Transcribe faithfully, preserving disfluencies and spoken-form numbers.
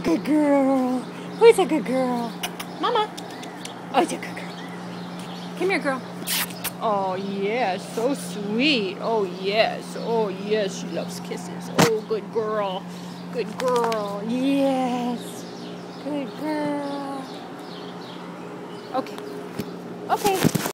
good girl? Who's a good girl? Mama. Oh, it's a good girl. Come here, girl. Oh, yes. So sweet. Oh, yes. Oh, yes. She loves kisses. Oh, good girl. Good girl. Yes. Good girl. Okay. Okay.